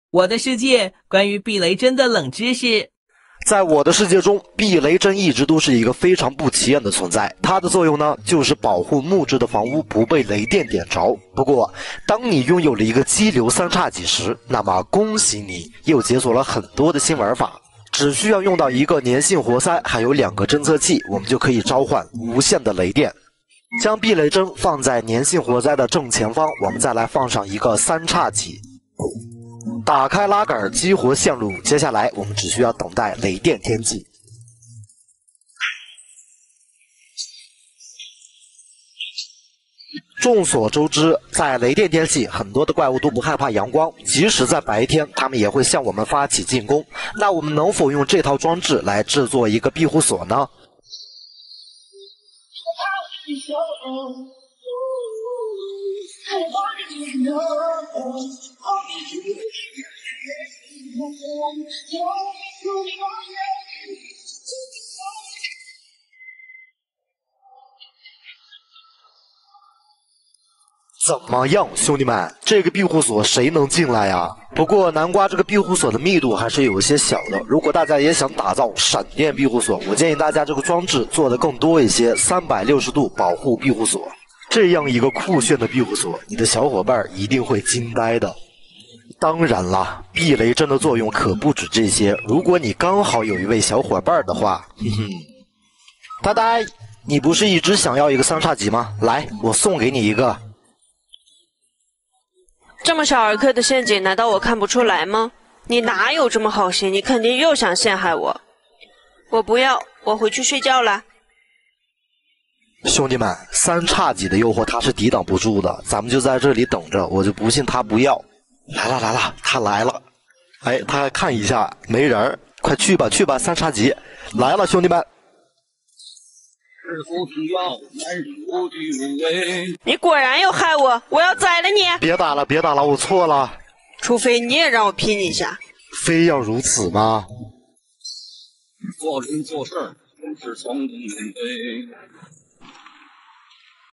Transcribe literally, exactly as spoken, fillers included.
我的世界关于避雷针的冷知识。 在我的世界中，避雷针一直都是一个非常不起眼的存在。它的作用呢，就是保护木质的房屋不被雷电点着。不过，当你拥有了一个激流三叉戟时，那么恭喜你，又解锁了很多的新玩法。只需要用到一个粘性活塞，还有两个侦测器，我们就可以召唤无限的雷电。将避雷针放在粘性活塞的正前方，我们再来放上一个三叉戟。打开拉杆激活线路，接下来我们只需要等待雷电天际。众所周知，在雷电天气，很多的怪物都不害怕阳光，即使在白天，它们也会向我们发起进攻。那我们能否用这套装置来制作一个庇护所呢？怎么样，兄弟们？这个庇护所谁能进来呀？不过南瓜这个庇护所的密度还是有一些小的。如果大家也想打造闪电庇护所，我建议大家这个装置做的更多一些，三百六十度保护庇护所。这样一个酷炫的庇护所，你的小伙伴一定会惊呆的。当然啦，避雷针的作用可不止这些。如果你刚好有一位小伙伴的话，哼哼，呆呆，你不是一直想要一个三叉戟吗？来，我送给你一个。 这么小儿科的陷阱，难道我看不出来吗？你哪有这么好心？你肯定又想陷害我。我不要，我回去睡觉了。 兄弟们，三叉戟的诱惑他是抵挡不住的，咱们就在这里等着，我就不信他不要。来了来了，他来了。哎，他还看一下没人，快去吧去吧，三叉戟来了，兄弟们。 你果然要害我，我要宰了你！ 别打了别打了，我错了。 除非你也让我拼一下。 非要如此吗？ 做人做事总是从容面对。